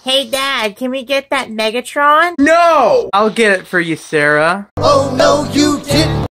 Hey, Dad, can we get that Megatron? No! I'll get it for you, Sarah. Oh, no, you didn't.